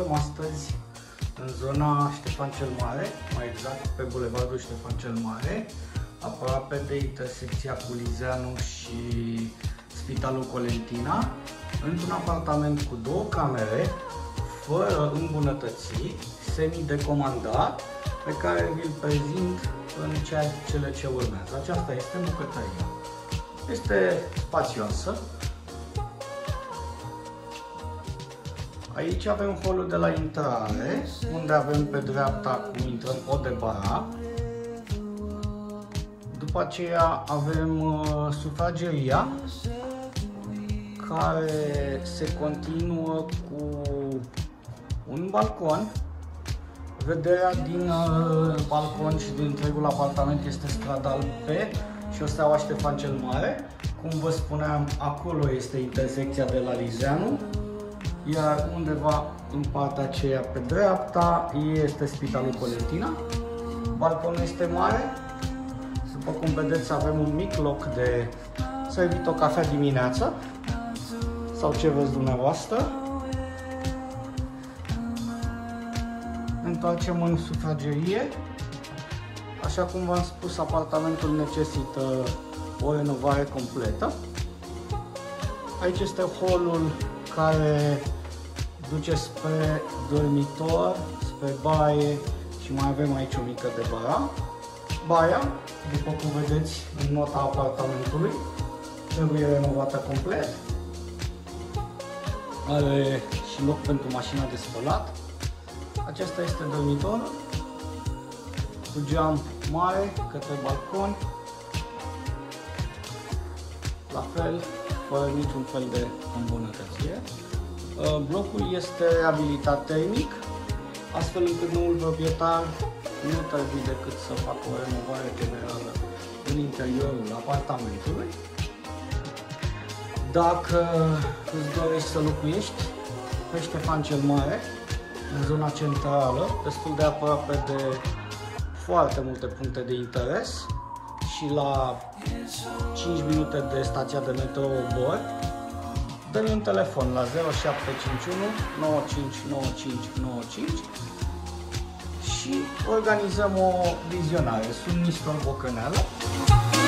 aflăm astăzi în zona Ștefan cel Mare, mai exact pe bulevardul Ștefan cel Mare, aproape de intersecția cu Lizeanu și Spitalul Colentina, într-un apartament cu 2 camere, fără îmbunătățiri, semi-decomandat, pe care vi-l prezint în cele ce urmează. Aceasta este bucătăria. Este spațioasă. Aici avem holul de la intrare, unde avem pe dreapta cum intrăm o de bara. După aceea avem sufrageria, care se continuă cu un balcon. Vederea din balcon și din întregul apartament este strada pe șoseaua Ștefan cel Mare. Cum vă spuneam, acolo este intersecția de la Lizeanu, iar undeva în partea aceea pe dreapta este Spitalul Colentina. Balconul este mare. După cum vedeți, avem un mic loc de servit o cafea dimineața sau ce vreți dumneavoastră. Ne întoarcem în sufragerie. Așa cum v-am spus, apartamentul necesită o renovare completă. Aici este holul care duce spre dormitor, spre baie și mai avem aici o mică de bara. Baia, după cum vedeți în nota apartamentului, trebuie renovată complet. Are și loc pentru mașina de spălat. Acesta este dormitorul, cu geam mare către balcon, la fel, fără niciun fel de îmbunătățire. Blocul este reabilitat termic, astfel încât noul proprietar nu trebuie decât să facă o renovare generală în interiorul apartamentului. Dacă îți dorești să locuiești pe Ștefan cel Mare, în zona centrală, destul de aproape de foarte multe puncte de interes și la 5 minute de stația de metrou Obor, dă-mi un telefon la 0751 959595 și organizăm o vizionare. Sunt Nistor Bocăneală.